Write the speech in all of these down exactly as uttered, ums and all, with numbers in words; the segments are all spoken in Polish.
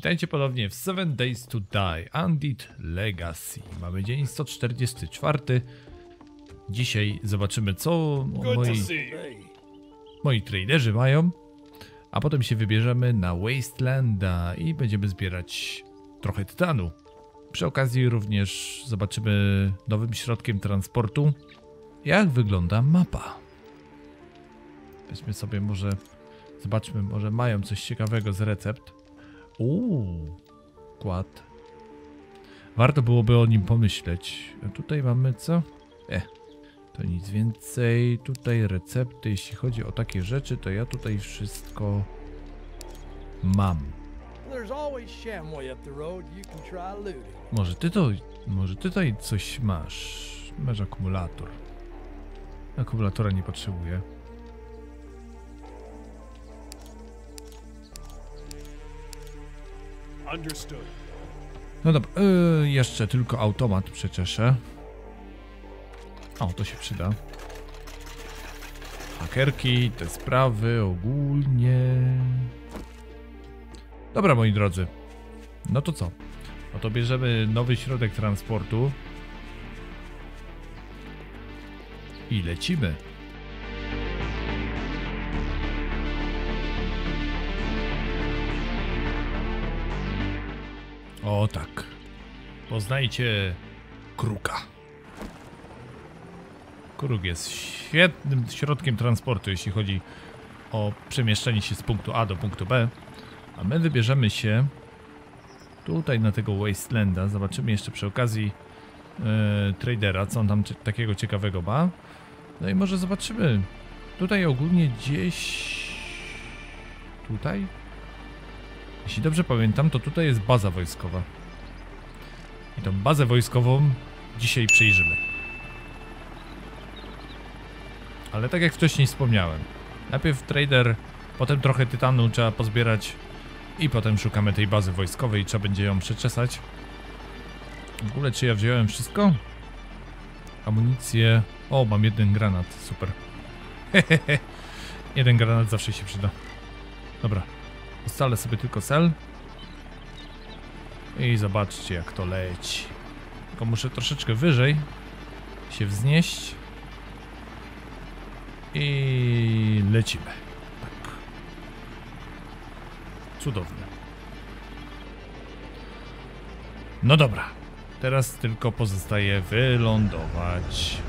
Witajcie ponownie w Seven Days to Die Undead Legacy. Mamy dzień sto czterdziesty czwarty. Dzisiaj zobaczymy, co moi, moi traderzy mają. A potem się wybierzemy na Wastelanda i będziemy zbierać trochę tytanu. Przy okazji również zobaczymy nowym środkiem transportu, jak wygląda mapa. Weźmy sobie może, zobaczmy, może mają coś ciekawego z recept. Uuu, kład. Warto byłoby o nim pomyśleć. A tutaj mamy co? E, to nic więcej. Tutaj recepty, jeśli chodzi o takie rzeczy, to ja tutaj wszystko mam. Może ty to, może ty tutaj coś masz. Masz akumulator. Akumulatora nie potrzebuję. No dobra, yy, jeszcze tylko automat przecieszę. O, to się przyda. Hakerki, te sprawy ogólnie. Dobra, moi drodzy. No to co? No to bierzemy nowy środek transportu. I lecimy. O tak. Poznajcie kruka. Kruk jest świetnym środkiem transportu, jeśli chodzi o przemieszczanie się z punktu A do punktu B. A my wybierzemy się tutaj na tego Wastelanda. Zobaczymy jeszcze przy okazji e, tradera, co on tam takiego ciekawego ma. No i może zobaczymy. Tutaj ogólnie gdzieś... Tutaj? Jeśli dobrze pamiętam, to tutaj jest baza wojskowa. I tą bazę wojskową dzisiaj przejrzymy. Ale tak jak wcześniej wspomniałem, najpierw trader, potem trochę tytanu trzeba pozbierać i potem szukamy tej bazy wojskowej i trzeba będzie ją przeczesać. W ogóle czy ja wziąłem wszystko? Amunicję... O, mam jeden granat, super. Hehehe. Jeden granat zawsze się przyda. Dobra. Ustalę sobie tylko cel. I zobaczcie, jak to leci. Tylko muszę troszeczkę wyżej się wznieść. I lecimy. Tak. Cudownie. No dobra. Teraz tylko pozostaje wylądować.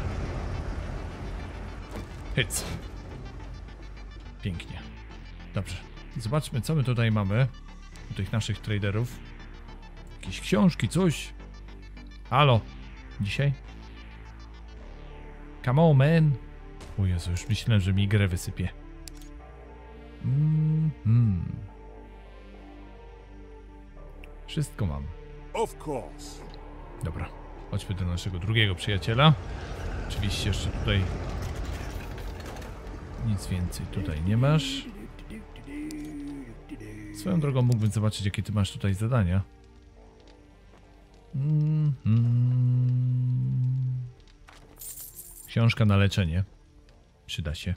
Hyc. Pięknie. Dobrze. Zobaczmy, co my tutaj mamy u tych naszych traderów. Jakieś książki, coś. Halo. Dzisiaj? Come on, man. O Jezu, już myślałem, że mi grę wysypie. Mm -hmm. Wszystko mam. Of course. Dobra. Chodźmy do naszego drugiego przyjaciela. Oczywiście jeszcze tutaj nic więcej tutaj nie masz. Swoją drogą mógłbym zobaczyć, jakie ty masz tutaj zadania. Mm -hmm. Książka na leczenie. Przyda się.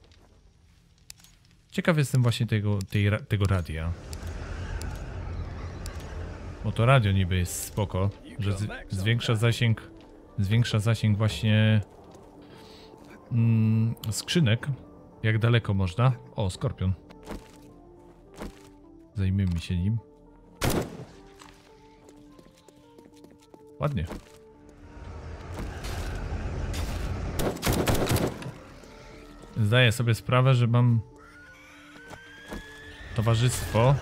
Ciekaw jestem właśnie tego, tej, tego radia. Bo to radio niby jest spoko, że z, zwiększa zasięg, zwiększa zasięg właśnie mm, skrzynek. Jak daleko można. O, skorpion. Zajmijmy się nim. Ładnie. Zdaję sobie sprawę, że mam towarzystwo.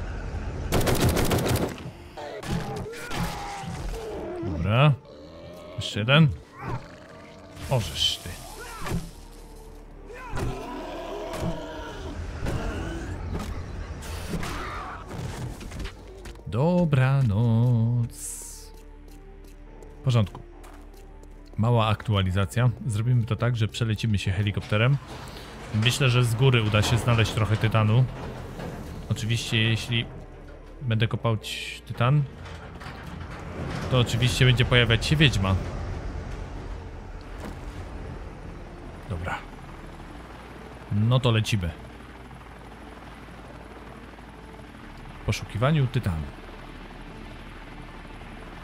Dobra. Jeszcze jeden. Ożeż ty. Dobranoc. W porządku. Mała aktualizacja. Zrobimy to tak, że przelecimy się helikopterem. Myślę, że z góry uda się znaleźć trochę tytanu. Oczywiście, jeśli będę kopał tytan, to oczywiście będzie pojawiać się wiedźma. Dobra. No to lecimy. W poszukiwaniu tytanu.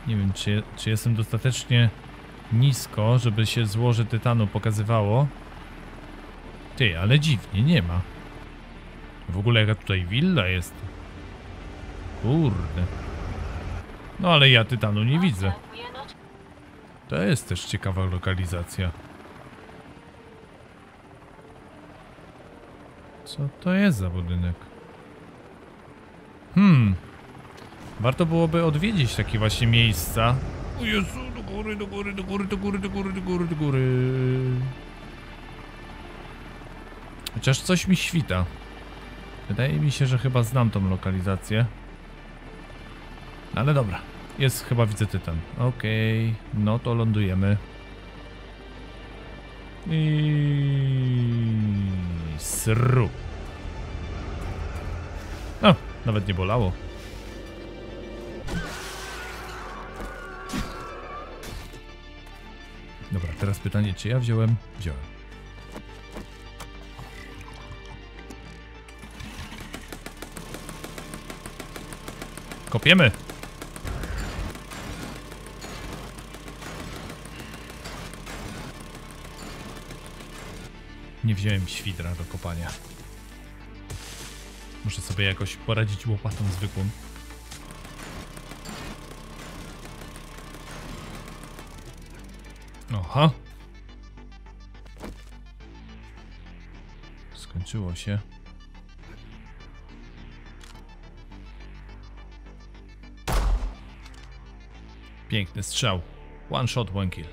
Nie wiem, czy, czy jestem dostatecznie nisko, żeby się złoże tytanu pokazywało. Ty, ale dziwnie, nie ma. W ogóle jaka tutaj willa jest. Kurde. No ale ja tytanu nie widzę. To jest też ciekawa lokalizacja. Co to jest za budynek? Hmm. Warto byłoby odwiedzić takie właśnie miejsca. O Jezu, do góry, do góry, do góry, do góry, do góry, do góry, do góry. Chociaż coś mi świta. Wydaje mi się, że chyba znam tą lokalizację. Ale dobra. Jest, chyba widzę tytan. Okej, okay. No to lądujemy. I sru. O, nawet nie bolało. Dobra, teraz pytanie, czy ja wziąłem? Wziąłem. Kopiemy! Nie wziąłem świdra do kopania. Muszę sobie jakoś poradzić łopatą zwykłą. Aha. Skończyło się. Piękny strzał. One shot, one kill.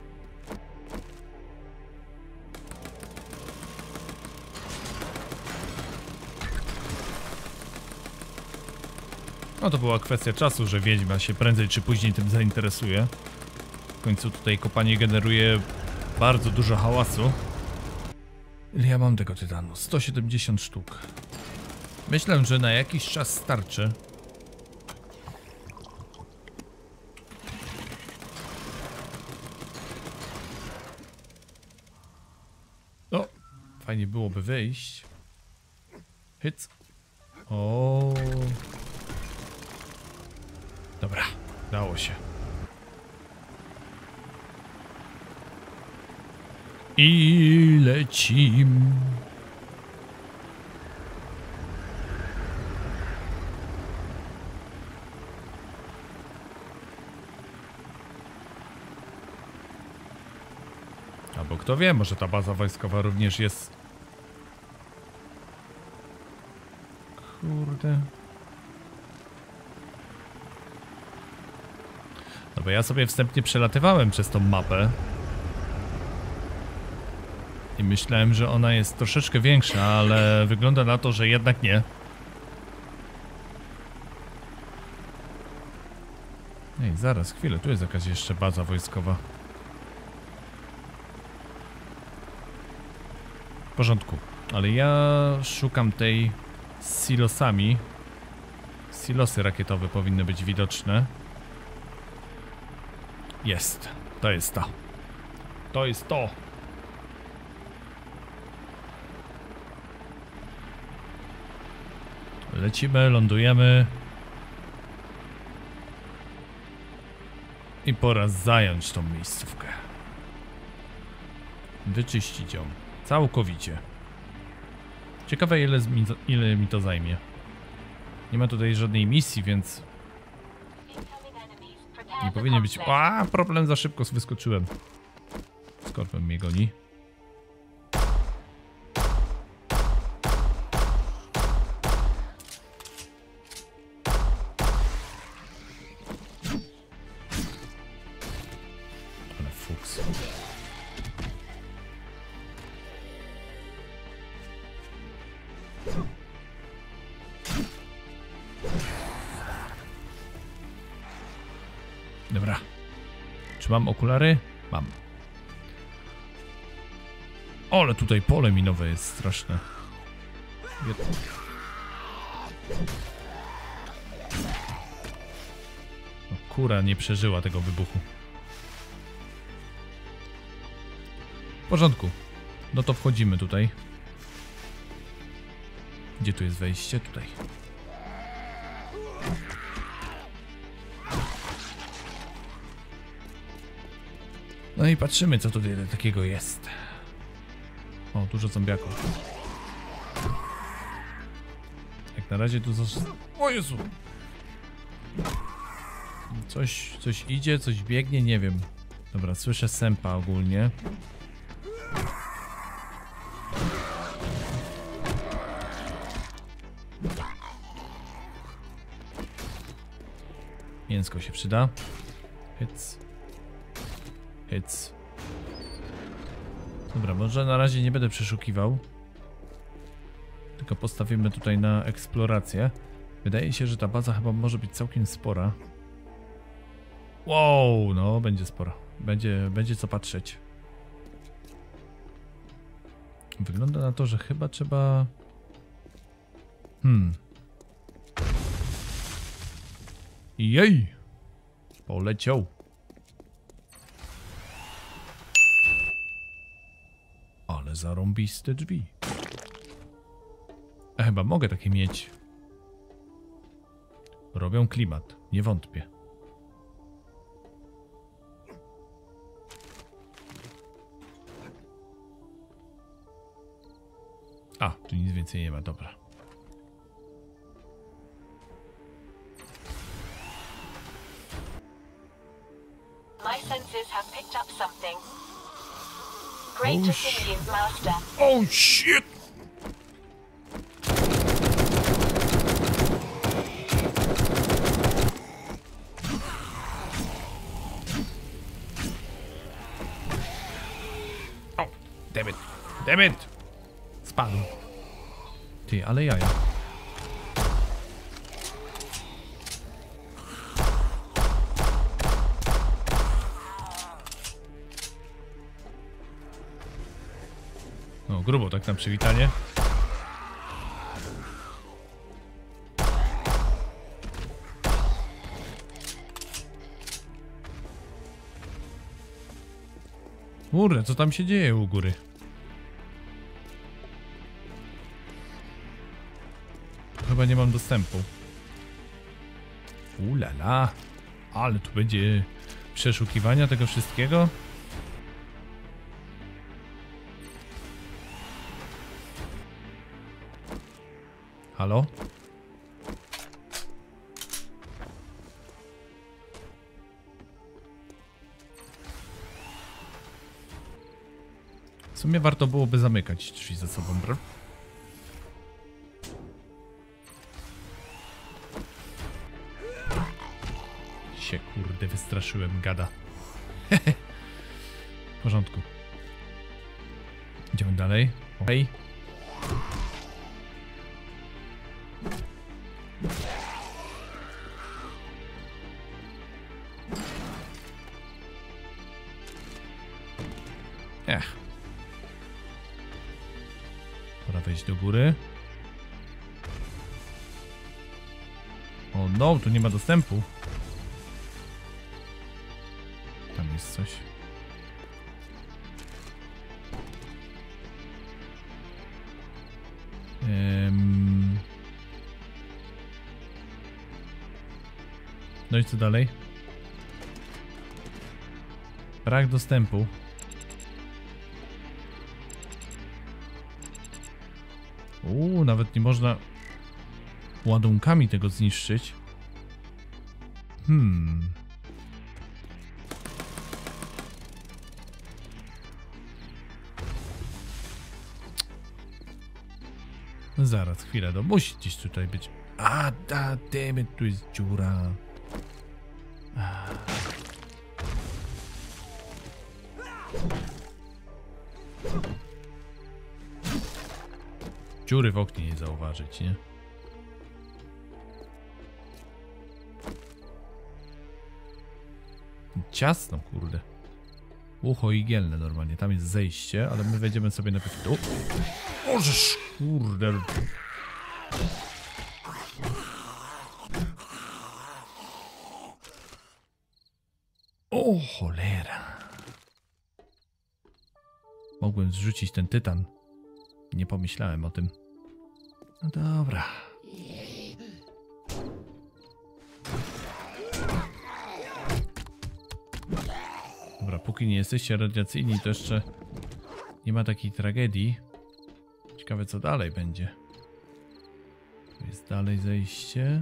No to była kwestia czasu, że wiedźma się prędzej czy później tym zainteresuje. W końcu tutaj kopanie generuje bardzo dużo hałasu. Ile ja mam tego tytanu? sto siedemdziesiąt sztuk. Myślę, że na jakiś czas starczy. O, fajnie byłoby wyjść. Hyc. O. Dobra, dało się. I lecimy. Albo kto wie, może ta baza wojskowa również jest. Kurde. No bo ja sobie wstępnie przelatywałem przez tą mapę. I myślałem, że ona jest troszeczkę większa, ale wygląda na to, że jednak nie. Ej, zaraz, chwilę, tu jest jakaś jeszcze baza wojskowa. W porządku, ale ja szukam tej z silosami. Silosy rakietowe powinny być widoczne. Jest, to jest to. To jest to. Lecimy, lądujemy. I pora zająć tą miejscówkę. Wyczyścić ją. Całkowicie. Ciekawe ile, mi, ile mi to zajmie. Nie ma tutaj żadnej misji, więc... Nie powinien być... A, problem, za szybko wyskoczyłem. Skorpion mnie goni. Ale fuks. Dobra. Czy mam okulary? Mam. O, ale tutaj pole minowe jest straszne. O, kura nie przeżyła tego wybuchu. W porządku. No to wchodzimy tutaj. Gdzie tu jest wejście? Tutaj. No i patrzymy, co tutaj takiego jest. O, dużo zombiaków. Jak na razie tu zas... O Jezu! Coś, coś idzie, coś biegnie, nie wiem. Dobra, słyszę sępa ogólnie. Mięsko się przyda. Hyc. Hyc. Dobra, może na razie nie będę przeszukiwał. Tylko postawimy tutaj na eksplorację. Wydaje się, że ta baza chyba może być całkiem spora. Wow, no będzie spora. Będzie, będzie co patrzeć. Wygląda na to, że chyba trzeba... Hmm. Jej! Poleciał. Ale zarąbiste drzwi. A chyba mogę takie mieć. Robią klimat, nie wątpię. A, tu nic więcej nie ma, dobra. My senses have picked up something. Great to see you, Master. Oh shit! Oh, damn it, damn it! Spadł. Ty, ale jaja. No, grubo tak na przywitanie. Kurde, co tam się dzieje u góry? Chyba nie mam dostępu. Ulala. Ale tu będzie przeszukiwania tego wszystkiego. Halo? W sumie warto byłoby zamykać drzwi za sobą, bro. Się kurde wystraszyłem, gada. W porządku. Idziemy dalej. Okej. Ech. Pora wejść do góry. O no, tu nie ma dostępu. Tam jest coś. Ehm. No i co dalej? Brak dostępu. Uuu, nawet nie można ładunkami tego zniszczyć. Hmm. No zaraz, chwilę, to musi gdzieś tutaj być. A, da, damn it, tu jest dziura. A. Dziury w oknie nie zauważyć, nie? Ciasno, kurde. Ucho igielne normalnie. Tam jest zejście, ale my wejdziemy sobie najpierw tu. Ożeż, kurde. O cholera. Mogłem zrzucić ten tytan. Nie pomyślałem o tym. No dobra. Dobra, Dobra, póki nie jesteście radiacyjni, to jeszcze nie ma takiej tragedii. Ciekawe, co dalej będzie. Tu jest dalej zejście.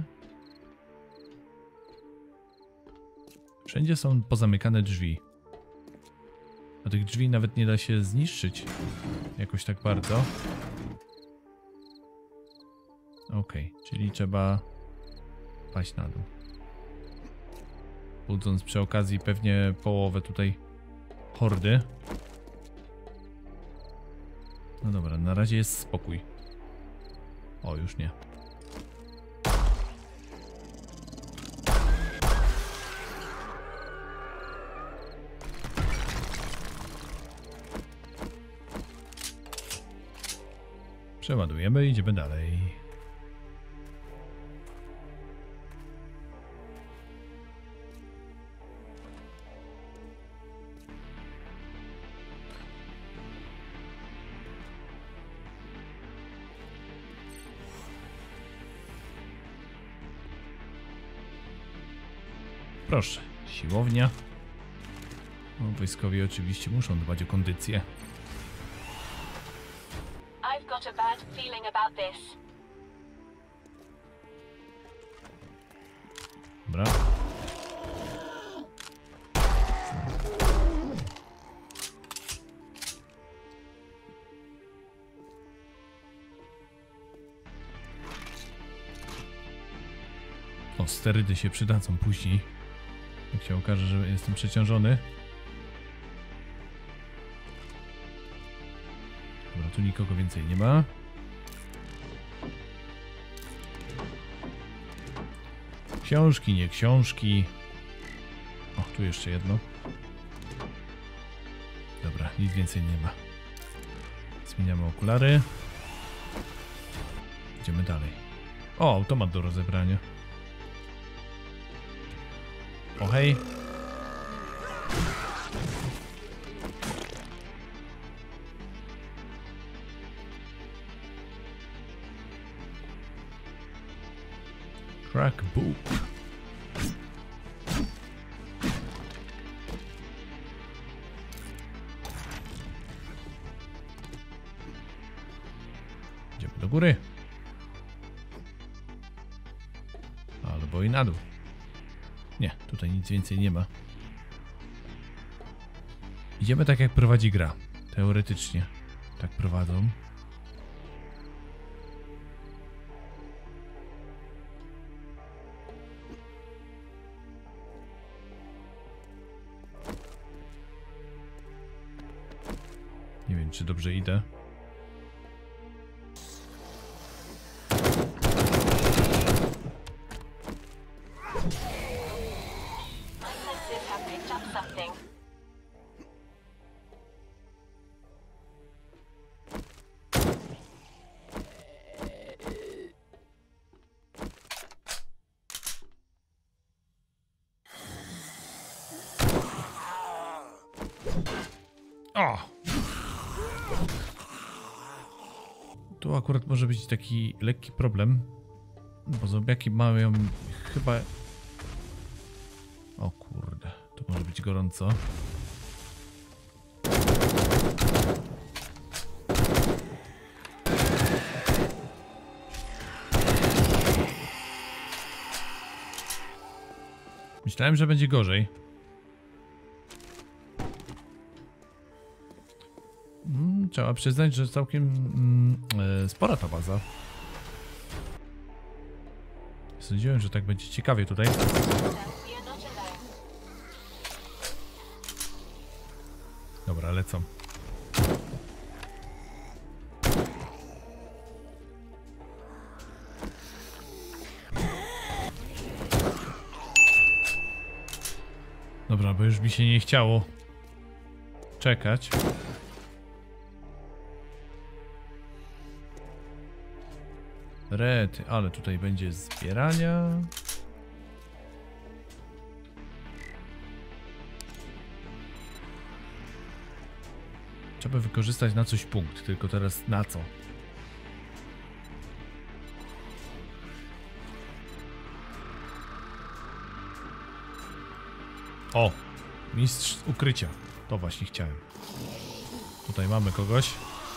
Wszędzie są pozamykane drzwi. A tych drzwi nawet nie da się zniszczyć jakoś tak bardzo. Okej, okay, czyli trzeba paść na dół. Budząc przy okazji pewnie połowę tutaj hordy. No dobra, na razie jest spokój. O, już nie. Przeładujemy i idziemy dalej. Proszę, siłownia. No, wojskowi oczywiście muszą dbać o kondycję. I've got a bad feeling about this. Dobra. O, sterydy się przydadzą później. Jak się okaże, że jestem przeciążony. Dobra, tu nikogo więcej nie ma. Książki, nie książki. O, tu jeszcze jedno. Dobra, nic więcej nie ma. Zmieniamy okulary. Idziemy dalej. O, automat do rozebrania. O, hej. Crack book. Idziemy do góry. Albo i na dół. Nie, tutaj nic więcej nie ma. Idziemy tak jak prowadzi gra. Teoretycznie tak prowadzą. Nie wiem, czy dobrze idę. O! Tu akurat może być taki lekki problem, bo zombiaki mają chyba... O kurde, to może być gorąco. Myślałem, że będzie gorzej. Mm, trzeba przyznać, że całkiem mm, e, spora ta baza. Sądziłem, że tak będzie ciekawie tutaj. Dobra, lecą. Dobra, bo już mi się nie chciało czekać. Rety, ale tutaj będzie zbierania. Trzeba wykorzystać na coś punkt, tylko teraz na co? O! Mistrz ukrycia. To właśnie chciałem. Tutaj mamy kogoś.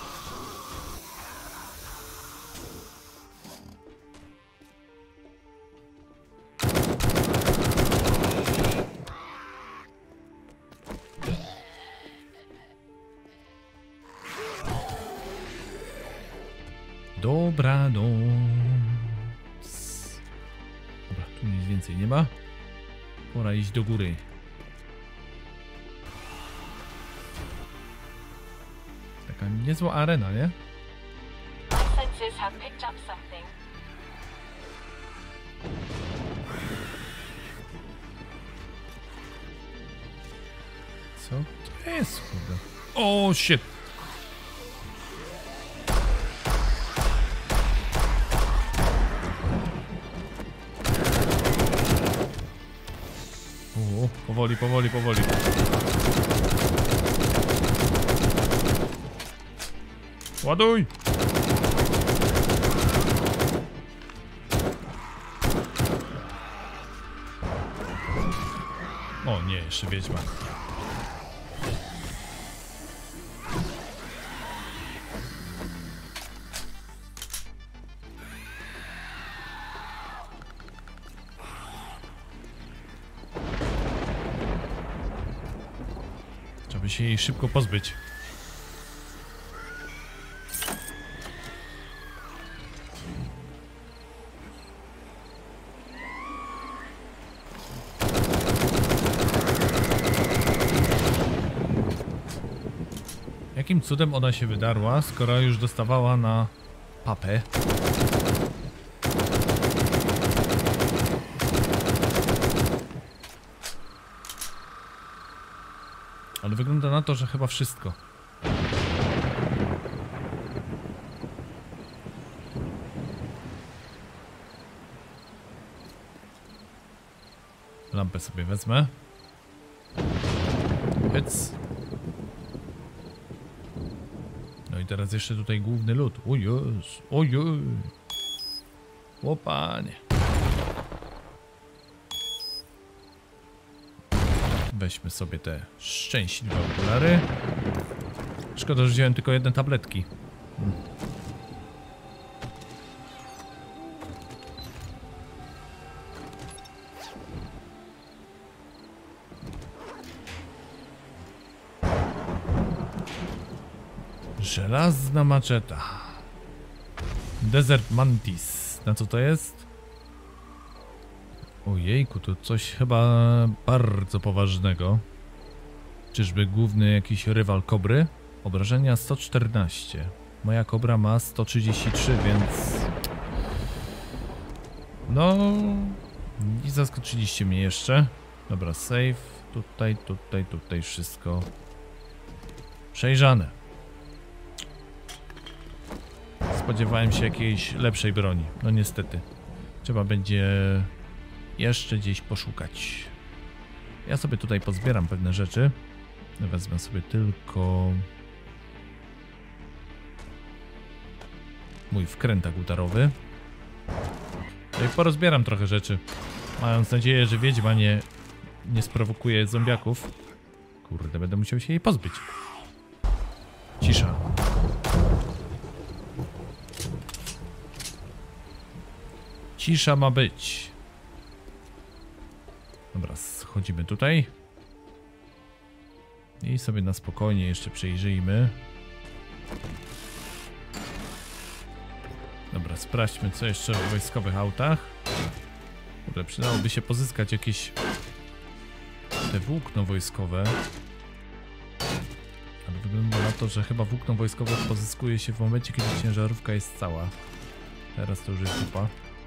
Dobra, no. Dobra, tu nic więcej nie ma. Pora iść do góry. Taka niezła arena, nie? My senses have picked up something. Co to jest, kurde? O, shit! O, powoli, powoli, powoli. Ładuj! O nie, jeszcze wiedźma. Trzeba by się jej szybko pozbyć. Jakim cudem ona się wydarła, skoro już dostawała na papę? Ale wygląda na to, że chyba wszystko. Lampę sobie wezmę. Hyc. No i teraz jeszcze tutaj główny lód. O Jezu, ojej. O panie. Weźmy sobie te szczęśliwe okulary. Szkoda, że wziąłem tylko jedne tabletki. Hmm. Żelazna maczeta. Desert Mantis. Na co to jest? Ojejku, to coś chyba bardzo poważnego. Czyżby główny jakiś rywal kobry? Obrażenia sto czternaście. Moja kobra ma sto trzydzieści trzy, więc... No... I zaskoczyliście mnie jeszcze. Dobra, save. Tutaj, tutaj, tutaj wszystko przejrzane. Spodziewałem się jakiejś lepszej broni. No niestety. Trzeba będzie jeszcze gdzieś poszukać. Ja sobie tutaj pozbieram pewne rzeczy. Wezmę sobie tylko mój wkrętak utarowy. No i porozbieram trochę rzeczy, mając nadzieję, że wiedźma nie, nie sprowokuje zombiaków. Kurde, będę musiał się jej pozbyć. Cisza. Cisza ma być. Dobra, schodzimy tutaj. I sobie na spokojnie jeszcze przejrzyjmy. Dobra, sprawdźmy, co jeszcze w wojskowych autach. Kurde, przydałoby się pozyskać jakieś te włókno wojskowe. Ale wygląda na to, że chyba włókno wojskowe pozyskuje się w momencie, kiedy ciężarówka jest cała. Teraz to już jest dupa.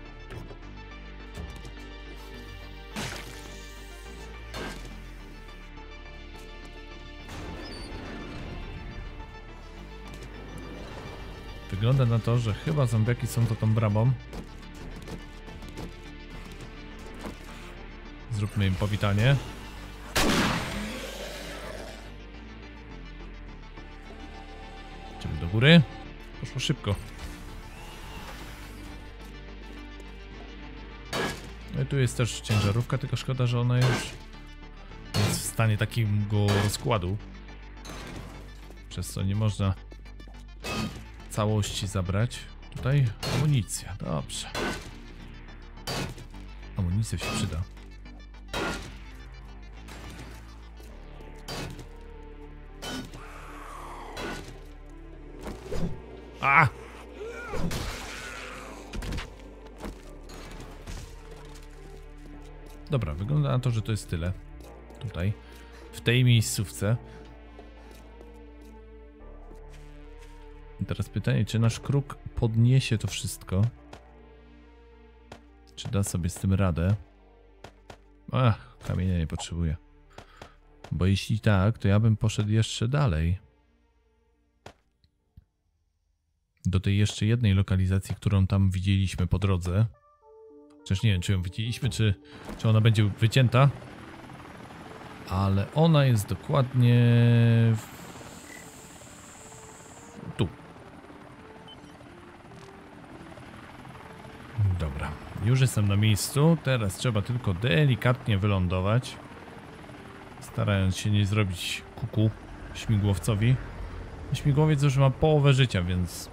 Wygląda na to, że chyba zombiaki są to tą bramą. Zróbmy im powitanie. Idziemy do góry. Poszło szybko. No i tu jest też ciężarówka, tylko szkoda, że ona już jest w stanie takiego rozkładu. Przez co nie można całości zabrać. Tutaj amunicja, dobrze. Amunicja się przyda. A! Dobra, wygląda na to, że to jest tyle. Tutaj, w tej miejscówce. I teraz pytanie, czy nasz kruk podniesie to wszystko? Czy da sobie z tym radę? Ach, kamienia nie potrzebuję. Bo jeśli tak, to ja bym poszedł jeszcze dalej. Do tej jeszcze jednej lokalizacji, którą tam widzieliśmy po drodze. Chociaż nie wiem, czy ją widzieliśmy, czy, czy ona będzie wycięta. Ale ona jest dokładnie... W... tu. Dobra, już jestem na miejscu. Teraz trzeba tylko delikatnie wylądować. Starając się nie zrobić kuku śmigłowcowi. Śmigłowiec już ma połowę życia, więc...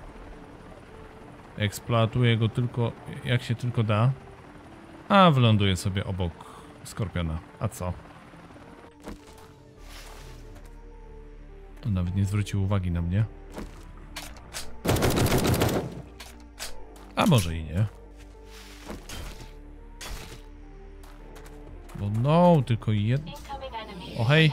eksploatuję go tylko jak się tylko da. A wyląduję sobie obok skorpiona. A co? To nawet nie zwrócił uwagi na mnie. A może i nie. No no, tylko jedno. O hej.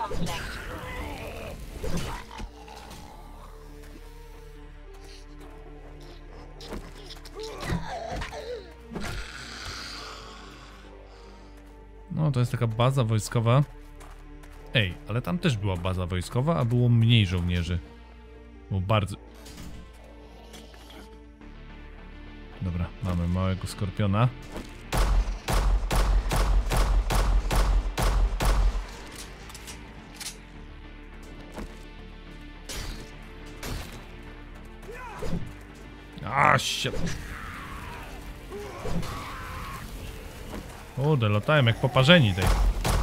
No, to jest taka baza wojskowa. Ej, ale tam też była baza wojskowa, a było mniej żołnierzy. Było bardzo... Dobra, mamy małego skorpiona. A, shit. Kurde, latałem jak poparzeni tej.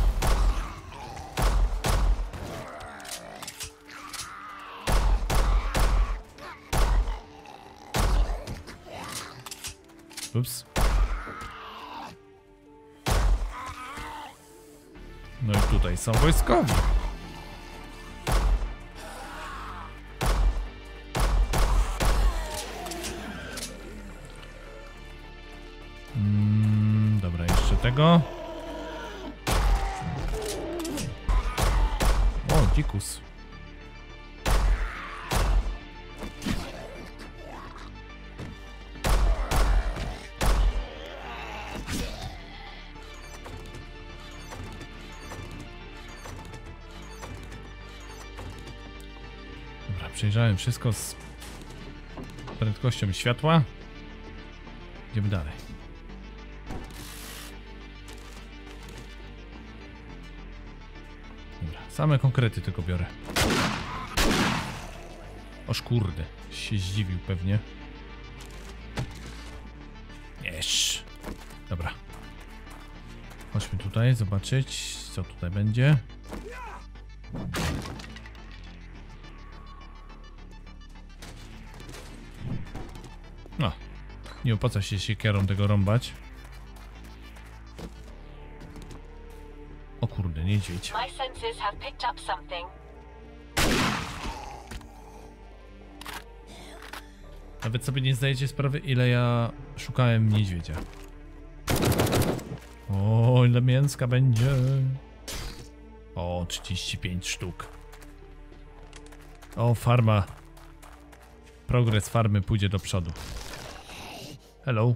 Ups. No i tutaj są wojskowi. Mm, dobra, jeszcze tego. O, dzikus. Przejrzałem wszystko z prędkością światła. Idziemy dalej. Dobra, same konkrety tylko biorę. Oż kurde, się zdziwił pewnie. Jesz. Dobra. Chodźmy tutaj zobaczyć, co tutaj będzie. No, nie opłaca się siekierą tego rąbać. O kurde, niedźwiedź. Nawet sobie nie zdajecie sprawy, ile ja szukałem niedźwiedzia. O, ile mięska będzie. O, trzydzieści pięć sztuk. O, farma. Progres farmy pójdzie do przodu. Hello.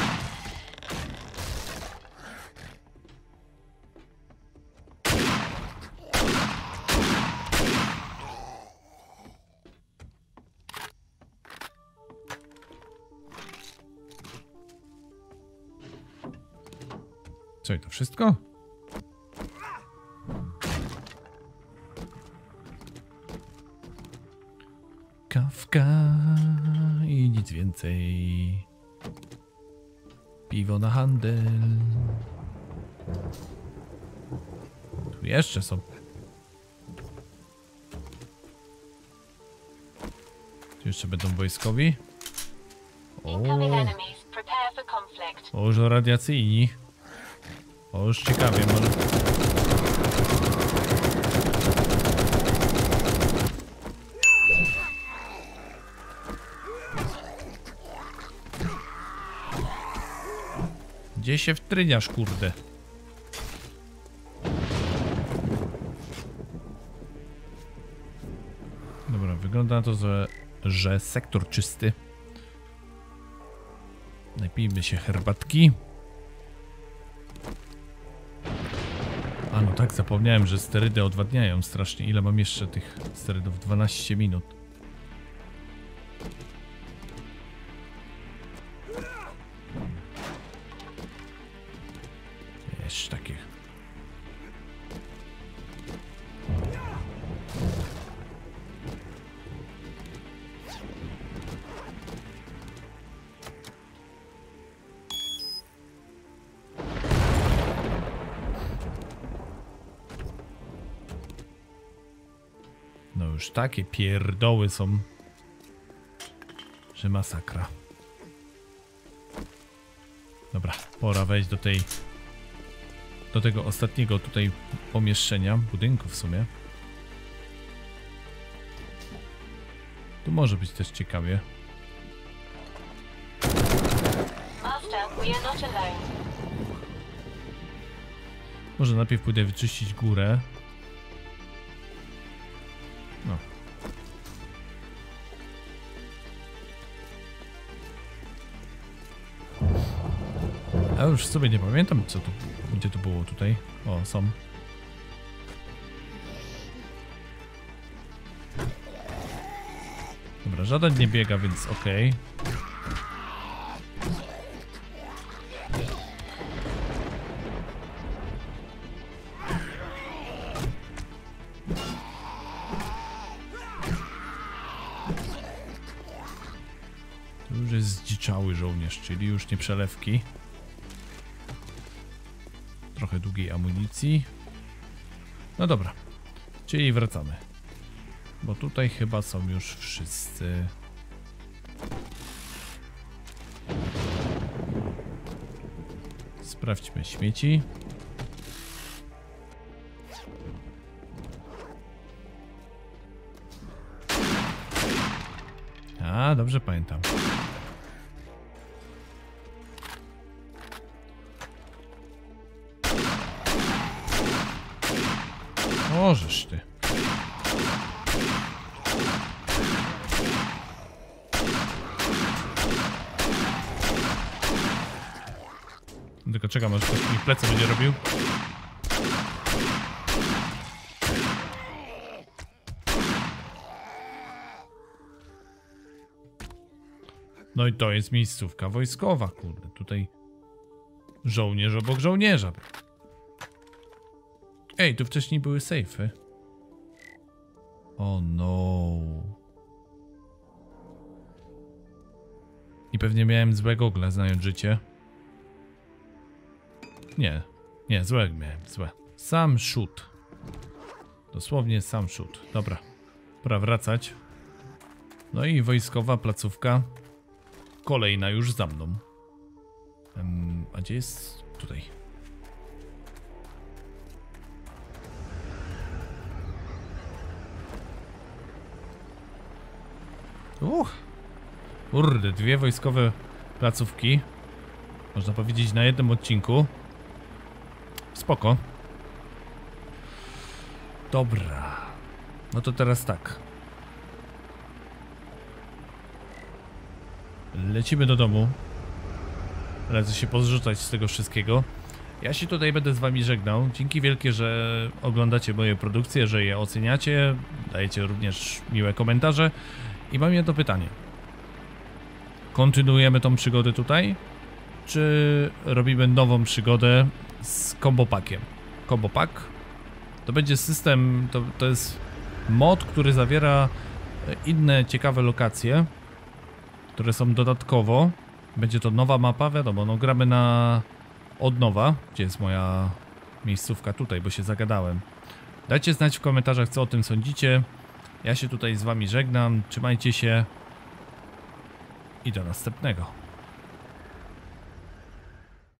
Co i to wszystko? Kawka i nic więcej. Piwo na handel. Tu jeszcze są. Tu jeszcze będą wojskowi. O, o już radiacyjni. O, już ciekawie może. Gdzie się wtryniasz, kurde? Dobra, wygląda na to, że, że sektor czysty. Napijmy się herbatki. A no tak, zapomniałem, że sterydy odwadniają strasznie. Ile mam jeszcze tych sterydów? dwanaście minut. Jeszcze takich. No już takie pierdoły są, że masakra. Dobra, pora wejść do tej, do tego ostatniego tutaj pomieszczenia, budynku w sumie. Tu może być też ciekawie. Może najpierw pójdę wyczyścić górę. No. Ja już sobie nie pamiętam, co tu, gdzie to było tutaj. O, są. Dobra, żaden nie biega, więc okej. To już jest zdziczały żołnierz, czyli już nie przelewki. Trochę długiej amunicji. No dobra, czyli wracamy. Bo tutaj chyba są już wszyscy. Sprawdźmy śmieci. A, dobrze pamiętam. Możesz ty. Tylko czekam, aż ktoś mi plecy będzie robił. No i to jest miejscówka wojskowa, kurde. Tutaj żołnierz obok żołnierza. Ej, tu wcześniej były sejfy. O no. I pewnie miałem złe gogle, znając życie. Nie, nie, złe miałem, złe. Sam shoot. Dosłownie sam shoot. Dobra, pora wracać. No i wojskowa placówka. Kolejna już za mną. Um, a gdzie jest? Tutaj. Uch. Kurde, dwie wojskowe placówki. Można powiedzieć na jednym odcinku. Spoko. Dobra. No to teraz tak. Lecimy do domu. Lecę się pozrzucać z tego wszystkiego. Ja się tutaj będę z wami żegnał. Dzięki wielkie, że oglądacie moje produkcje, że je oceniacie. Dajecie również miłe komentarze. I mam jedno pytanie. Kontynuujemy tą przygodę tutaj? Czy robimy nową przygodę z combo packiem? Combo pack to będzie system, to, to jest mod, który zawiera inne ciekawe lokacje, które są dodatkowo. Będzie to nowa mapa, wiadomo, no gramy na od nowa. Gdzie jest moja miejscówka? Tutaj, bo się zagadałem. Dajcie znać w komentarzach, co o tym sądzicie. Ja się tutaj z wami żegnam. Trzymajcie się. I do następnego.